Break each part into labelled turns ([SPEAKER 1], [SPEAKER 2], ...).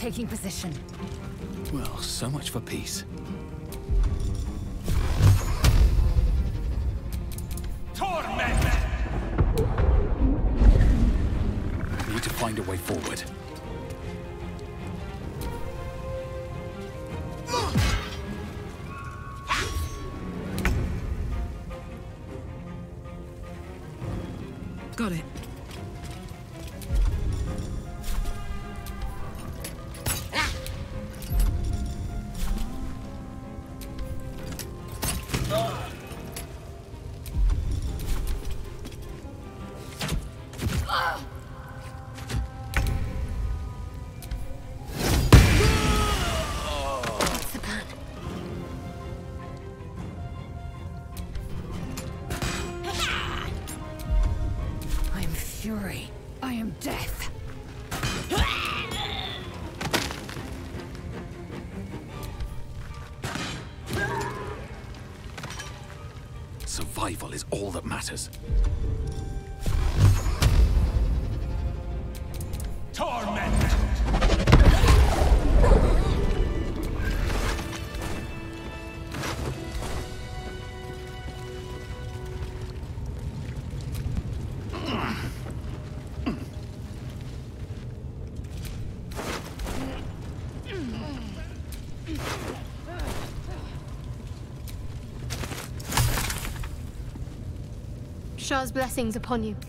[SPEAKER 1] Taking position.
[SPEAKER 2] Well, so much for peace.
[SPEAKER 3] Torment!
[SPEAKER 2] Need to find a way forward.
[SPEAKER 1] Got it. What's the plan? I am fury. I am death.
[SPEAKER 2] Survival is all that matters.
[SPEAKER 3] Torment!
[SPEAKER 4] Shah's blessings upon you.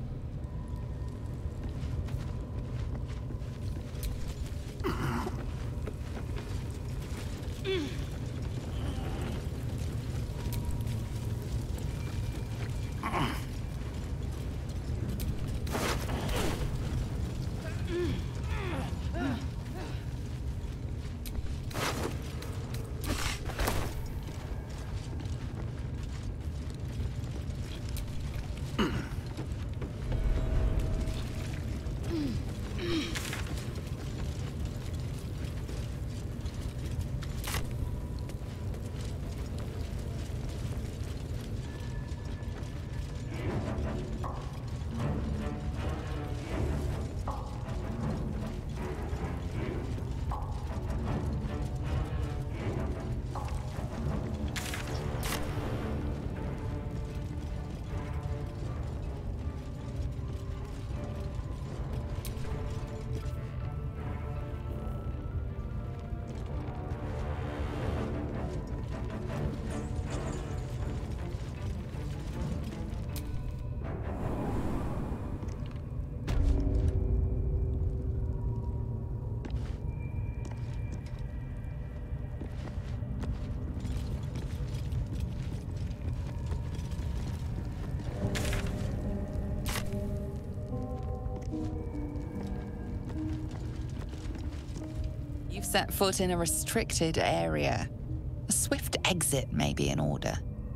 [SPEAKER 5] You've set foot in a restricted area. A swift exit may be in order.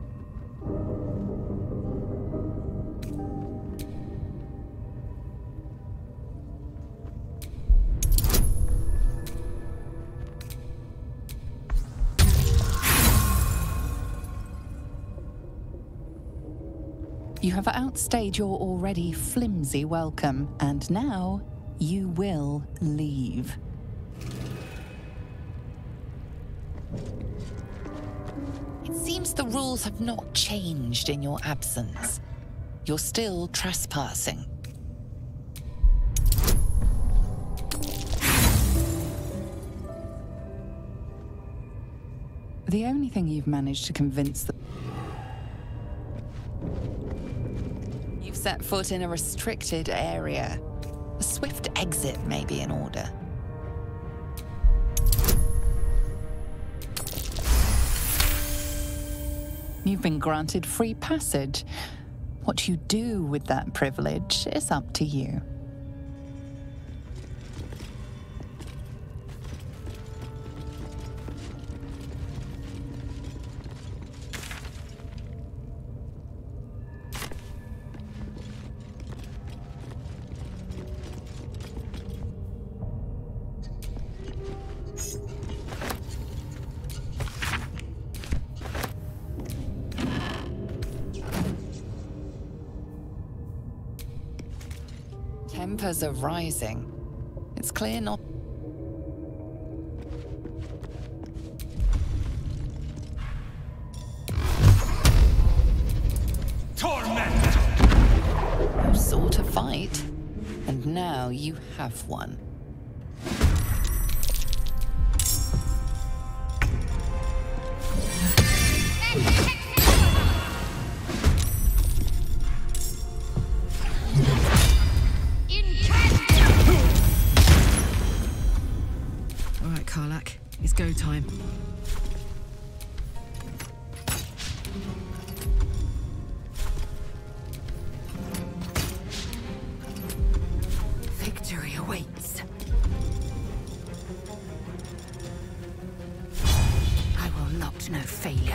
[SPEAKER 5] You have outstayed your already flimsy welcome, and now you will leave. It seems the rules have not changed in your absence. You're still trespassing. The only thing you've managed to convince the... You've set foot in a restricted area. A swift exit may be in order. You've been granted free passage. What you do with that privilege is up to you. Tempers are rising. It's clear not... fight, and now you have one.
[SPEAKER 1] All right, Karlach, it's go time. Victory awaits. I will not know failure.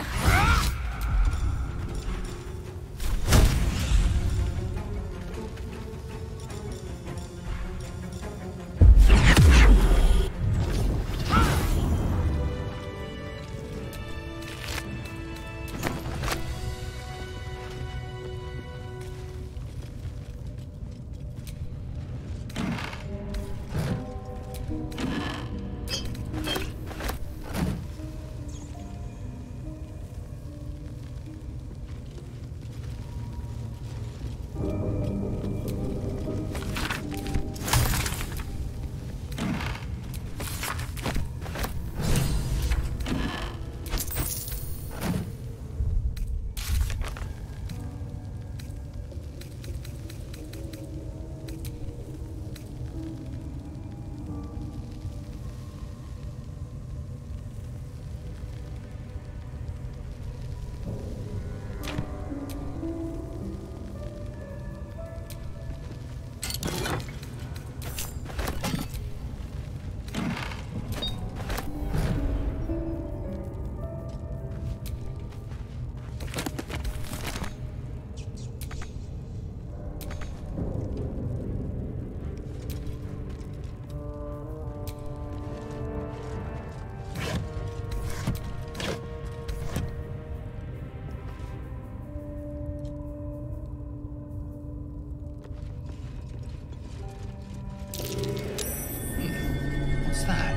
[SPEAKER 5] What's that?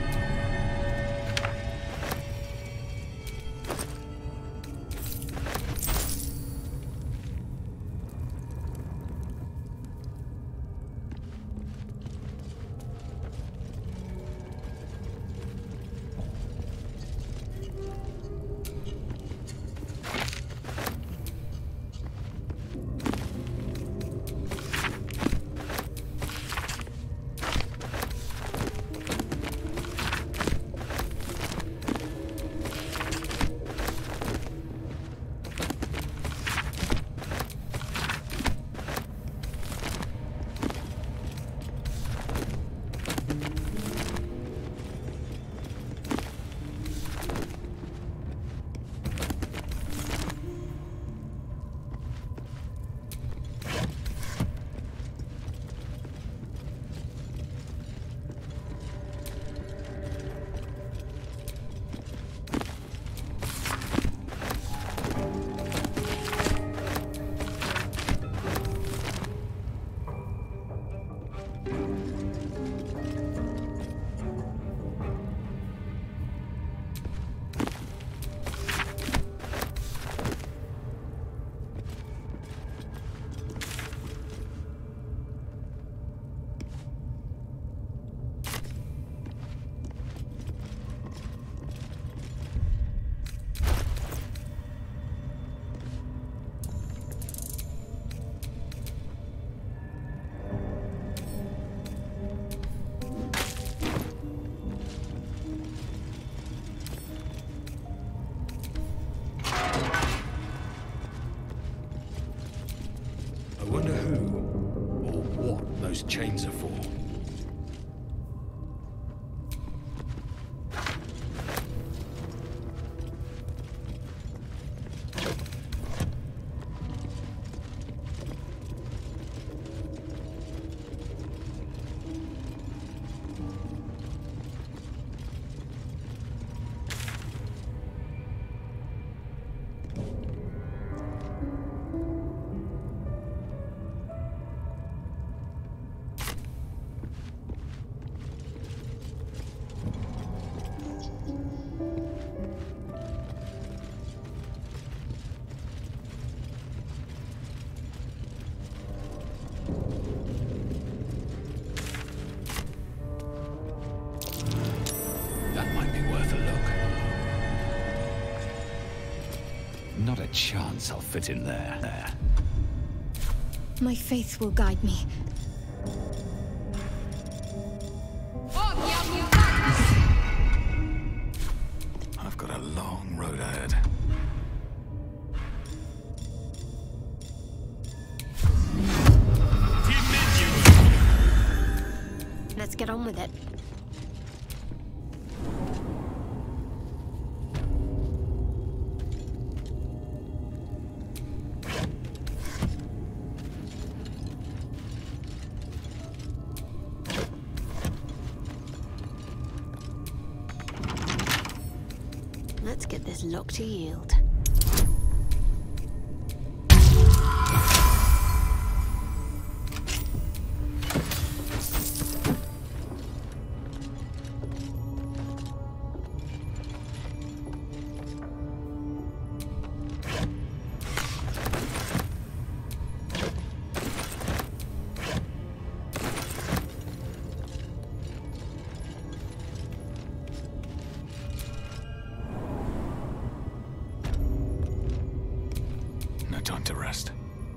[SPEAKER 2] Not a chance I'll fit in there.
[SPEAKER 4] My faith will guide me.
[SPEAKER 2] I've got a long road ahead.
[SPEAKER 4] Let's get on with it. Let's get this lock to yield.
[SPEAKER 2] Time to rest.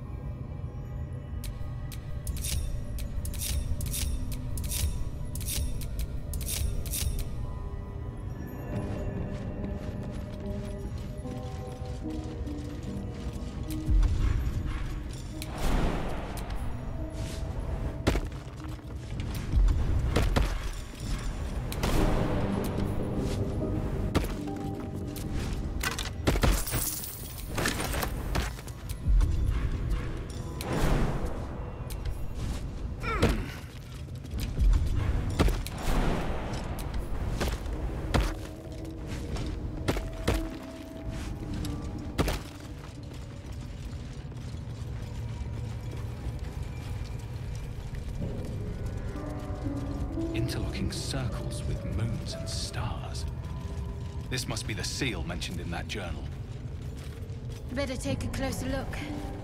[SPEAKER 2] Interlocking circles with moons and stars. This must be the seal mentioned in that journal.
[SPEAKER 4] Better take a closer look.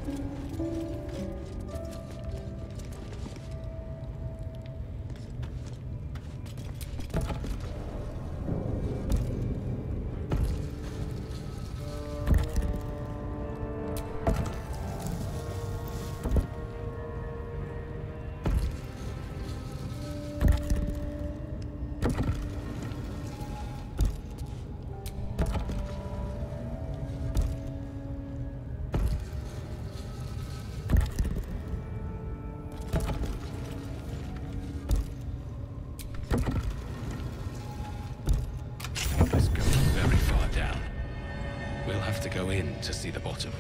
[SPEAKER 2] To go in to see the bottom.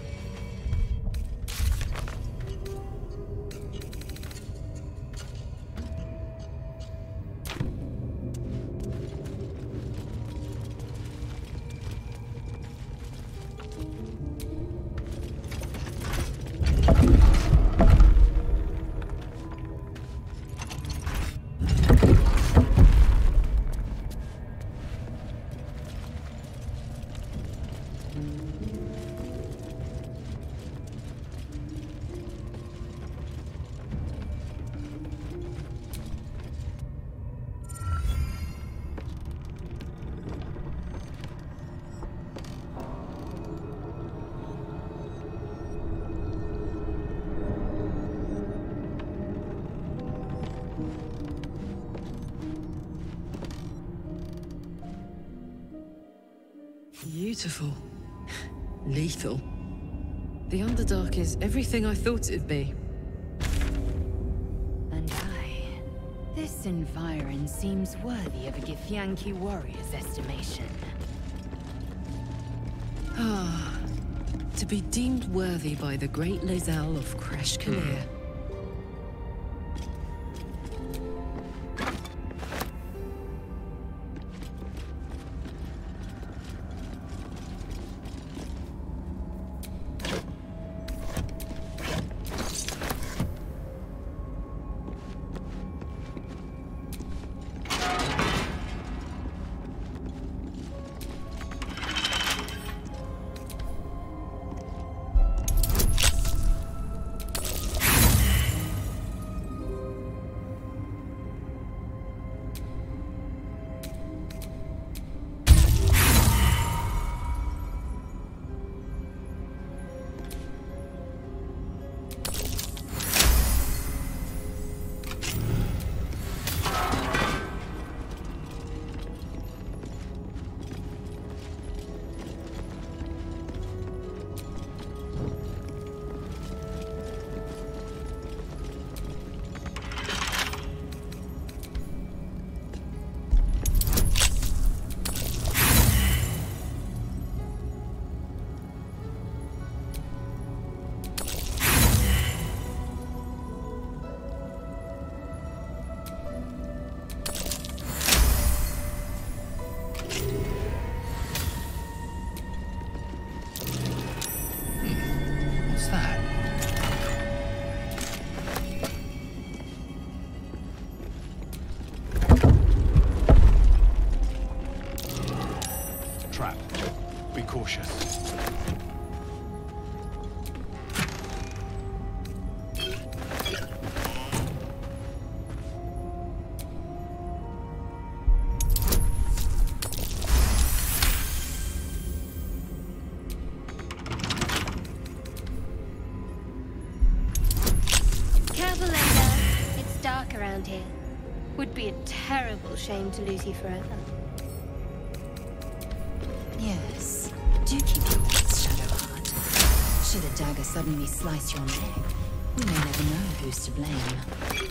[SPEAKER 6] Beautiful. Lethal. The Underdark is everything I thought it'd be.
[SPEAKER 1] And this environ seems worthy of a Githyanki warrior's estimation.
[SPEAKER 6] Ah, to be deemed worthy by the great Lae'zel of Kresh Kalir.
[SPEAKER 2] Be cautious.
[SPEAKER 4] Careful, Layla. It's dark around here. Would be a terrible shame to lose you forever.
[SPEAKER 1] Yes. Do keep your wits, Shadowheart. Should a dagger suddenly slice your neck, we may never know who's to blame.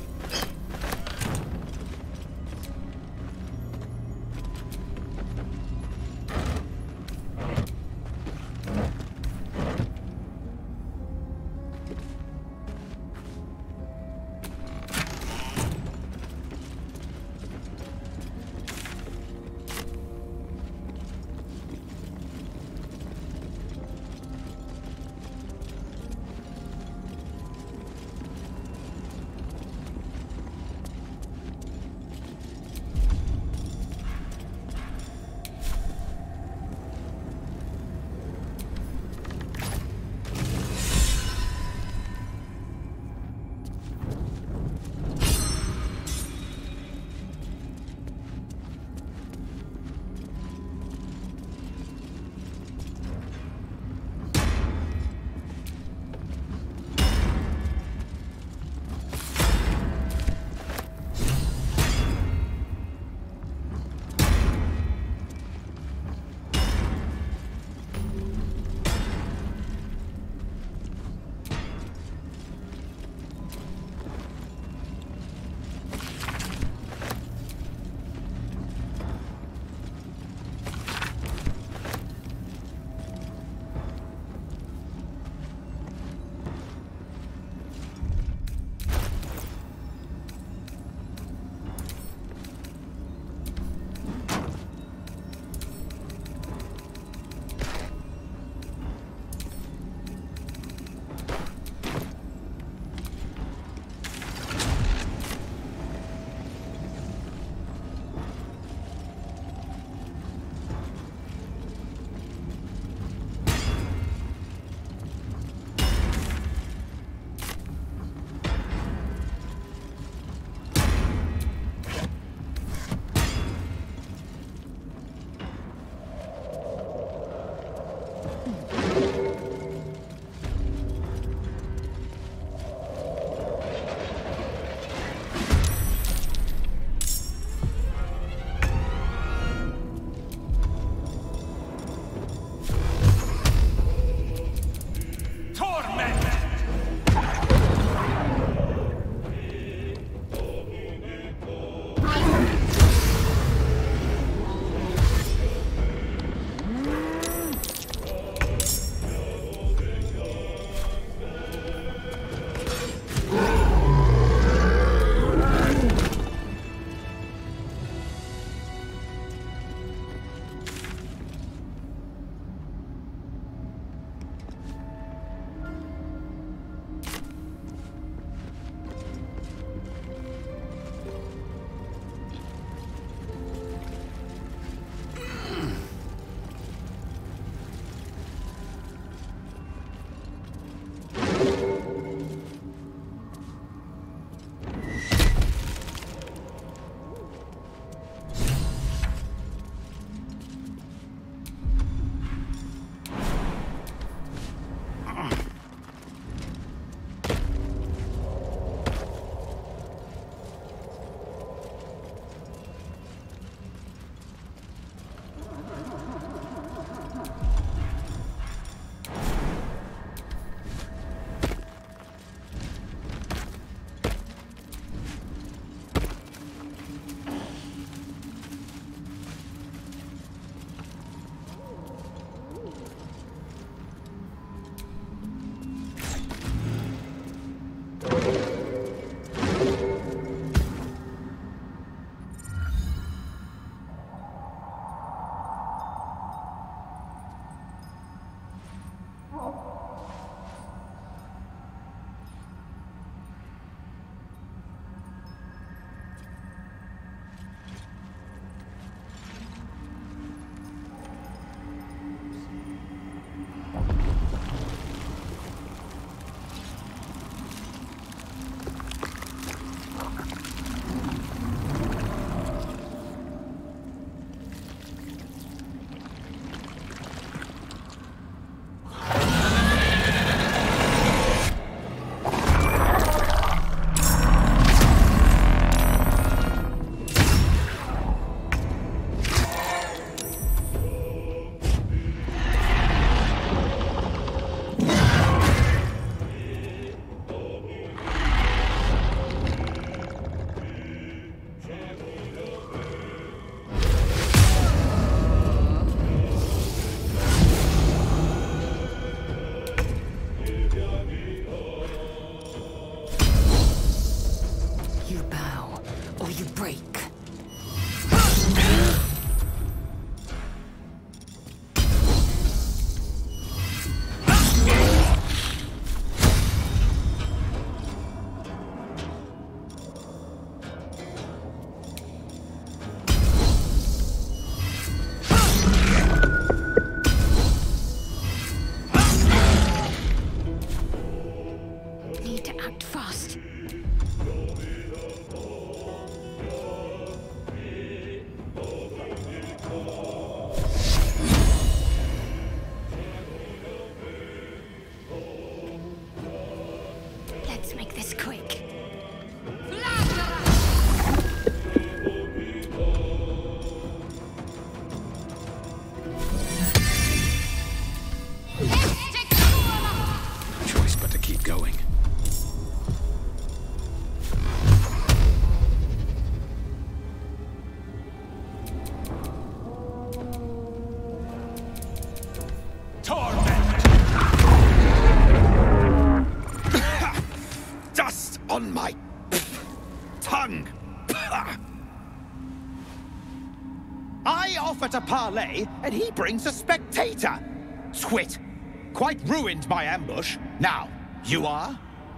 [SPEAKER 7] I offer to parley, and he brings a spectator. Twit! Quite ruined my ambush. Now, you are?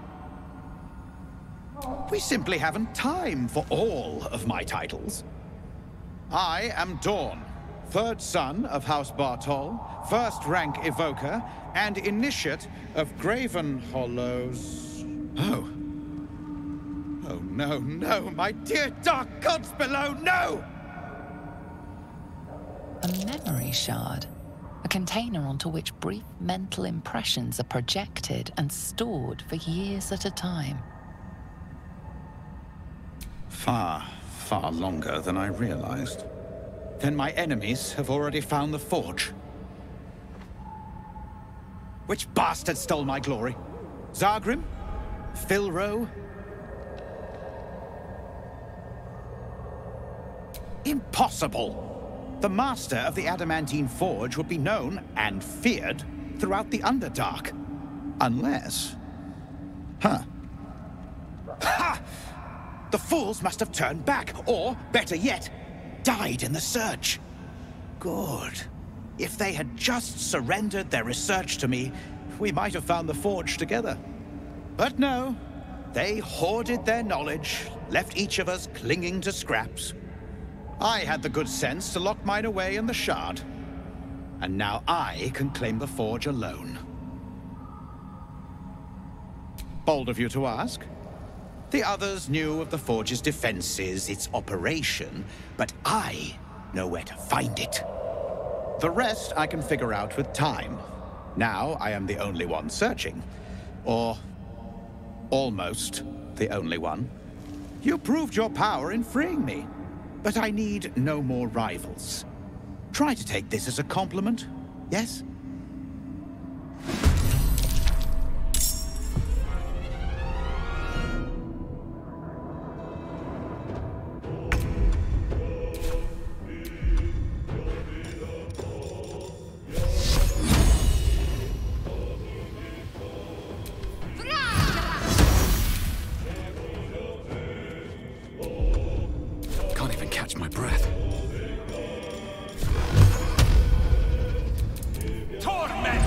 [SPEAKER 7] We simply haven't time for all of my titles. I am Dawn, 3rd son of House Bartol, 1st rank evoker, and initiate of Graven Hollows. Oh. Oh, no, no, my dear dark gods below, no!
[SPEAKER 5] A memory shard. A container onto which brief mental impressions are projected and stored for years at a time.
[SPEAKER 7] Far, far longer than I realized. Then my enemies have already found the forge. Which bastard stole my glory? Zargrim? Filro? Impossible! The master of the Adamantine Forge would be known and feared throughout the Underdark. Unless... Huh. Ha! The fools must have turned back, or, better yet, died in the search. Good. If they had just surrendered their research to me, we might have found the forge together. But no, they hoarded their knowledge, left each of us clinging to scraps. I had the good sense to lock mine away in the shard. And now I can claim the forge alone. Bold of you to ask. The others knew of the forge's defenses, its operation, but I know where to find it. The rest I can figure out with time. Now I am the only one searching. Or almost the only one. You proved your power in freeing me. But I need no more rivals. Try to take this as a compliment, yes?
[SPEAKER 2] My breath.
[SPEAKER 3] Torment!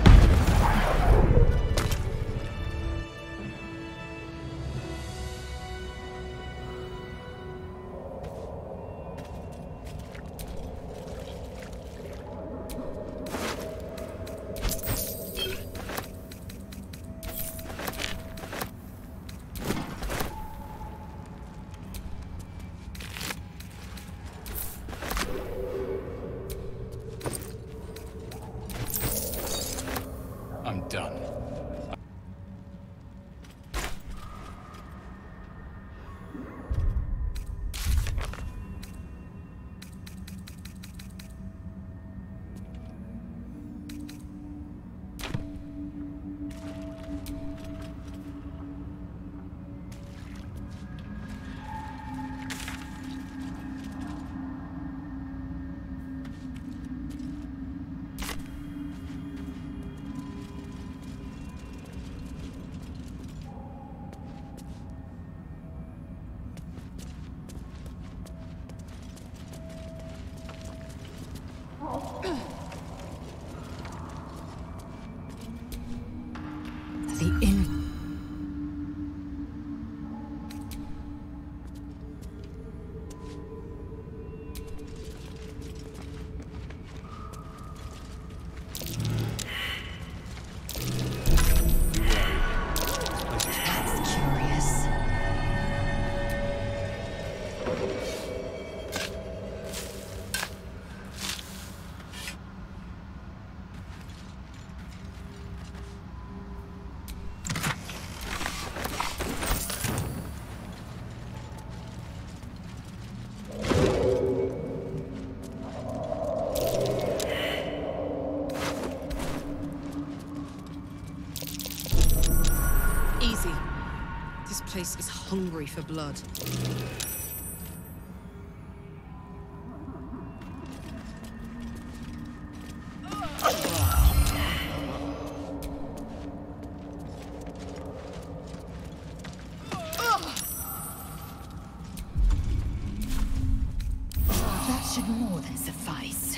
[SPEAKER 2] I'm done.
[SPEAKER 6] This place is hungry for blood.
[SPEAKER 7] That
[SPEAKER 1] should more than suffice.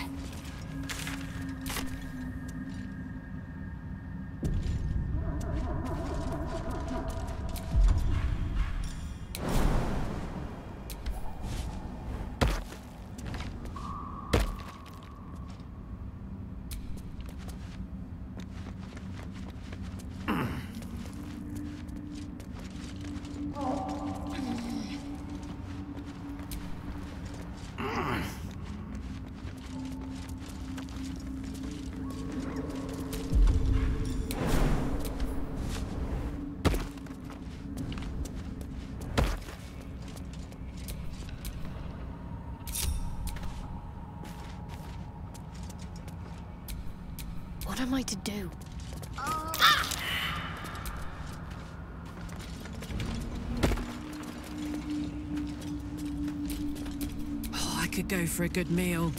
[SPEAKER 4] What am I to do?
[SPEAKER 6] Oh, I could go for a good meal.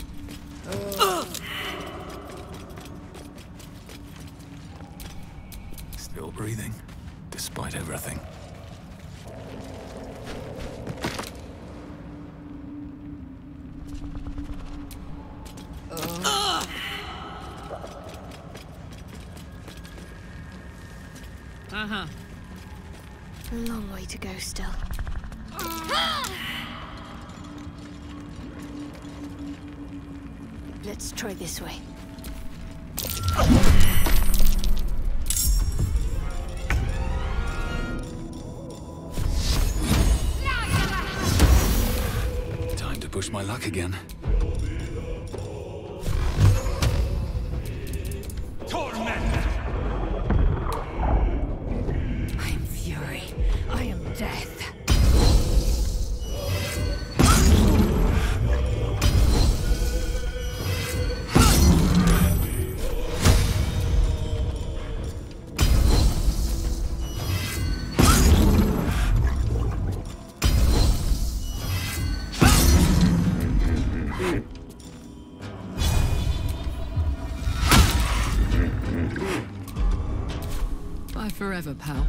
[SPEAKER 2] Still breathing, despite everything.
[SPEAKER 6] Uh-huh.
[SPEAKER 4] A long way to go still. Let's try this way.
[SPEAKER 2] Time to push my luck again.
[SPEAKER 3] Torment!
[SPEAKER 1] I am fury. I am death.
[SPEAKER 6] Bye forever, pal.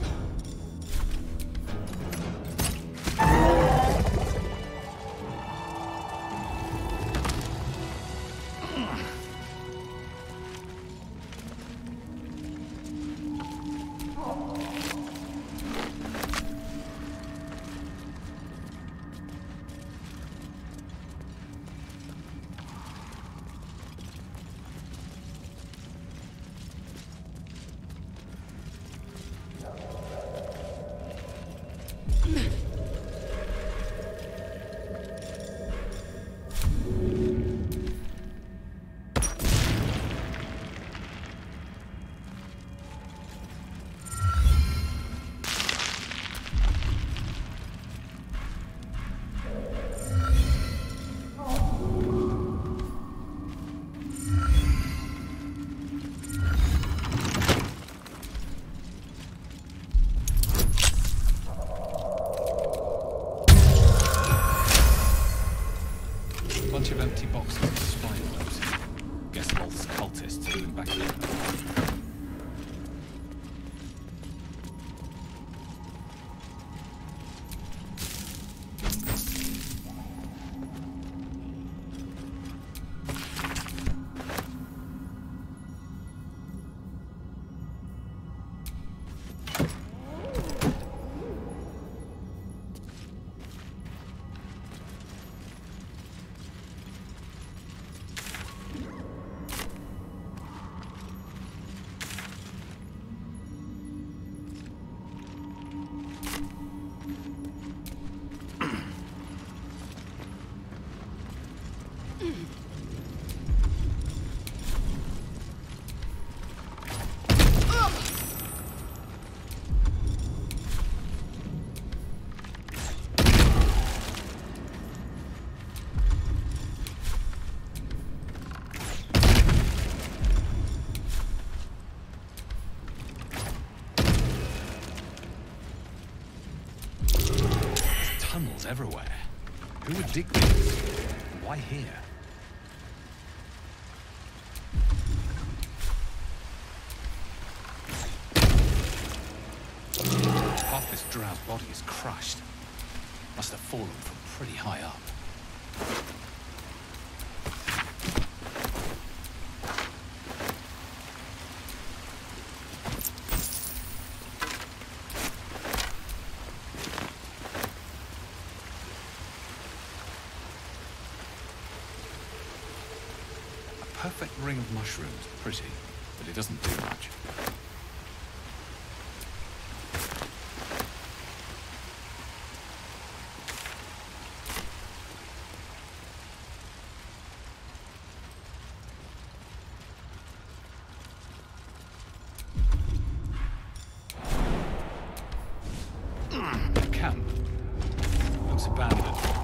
[SPEAKER 2] Bunch of empty boxes of spine webs. Guess Volth's cultists threw them back in. Tunnels everywhere. Who would dig these? Why here? Half this drow's body is crushed. Must have fallen from pretty high up. perfect ring of mushrooms. Pretty, but it doesn't do much. Camp. Looks abandoned.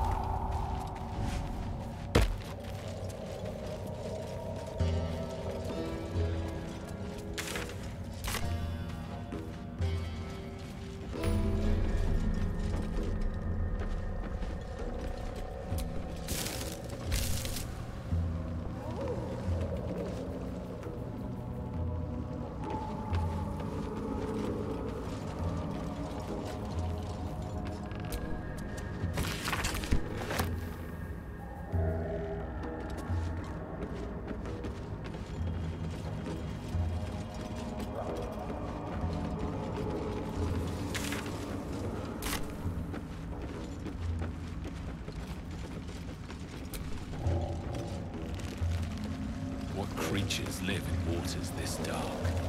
[SPEAKER 2] What creatures live in waters this dark?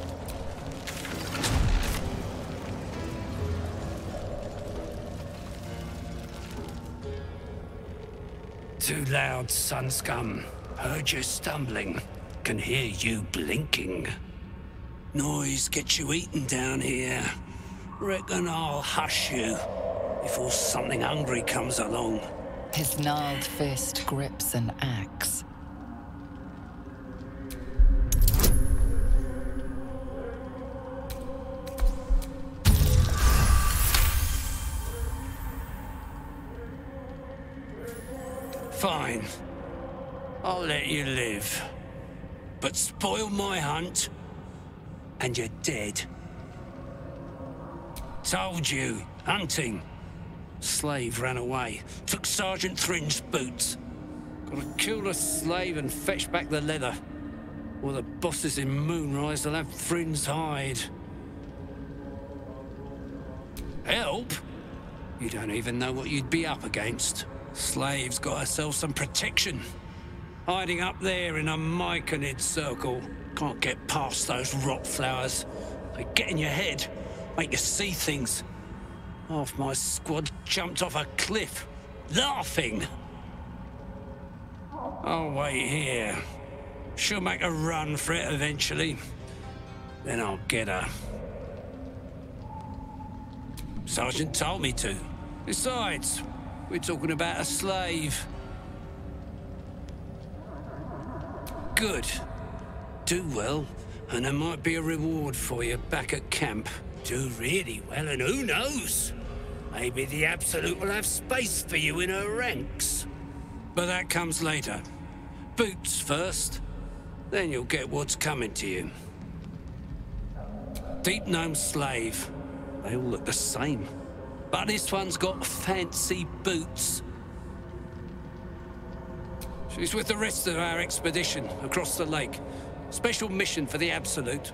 [SPEAKER 8] Too loud, sun scum. Heard you stumbling. Can hear you blinking. Noise gets you eaten down here. Reckon I'll hush you before something hungry comes along.
[SPEAKER 5] His gnarled fist grips an axe.
[SPEAKER 8] Fine. I'll let you live. But spoil my hunt, and you're dead. Told you, hunting. Slave ran away, took Sergeant Thrin's boots. Gotta kill the slave and fetch back the leather. Or the bosses in Moonrise will have Thrin's hide. Help? You don't even know what you'd be up against. Slave's got herself some protection. Hiding up there in a myconid circle. Can't get past those rot flowers. They get in your head, make you see things. Half my squad jumped off a cliff, laughing. I'll wait here. She'll make a run for it eventually. Then I'll get her. Sergeant told me to. Besides, we're talking about a slave. Good. Do well, and there might be a reward for you back at camp. Do really well, and who knows? Maybe the Absolute will have space for you in her ranks. But that comes later. Boots first, then you'll get what's coming to you. Deep Gnome slave. They all look the same. But this one's got fancy boots. She's with the rest of our expedition across the lake. Special mission for the Absolute.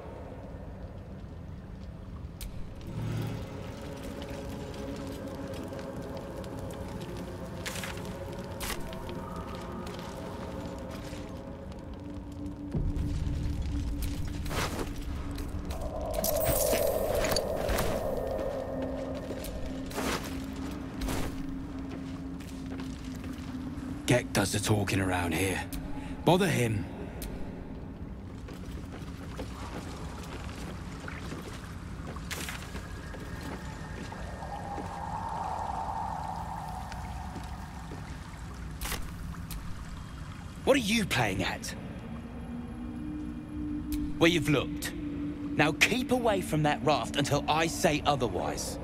[SPEAKER 9] Gek does the talking around here. Bother him.
[SPEAKER 10] What are you playing at? Where you've looked. Now keep away from that raft until I say otherwise.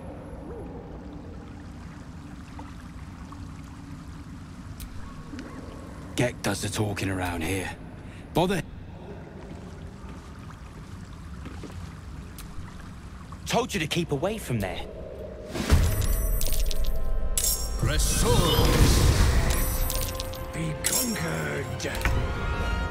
[SPEAKER 9] Gek does the talking around here. Bother.
[SPEAKER 10] Told you to keep away from there.
[SPEAKER 8] Ressource! Be conquered!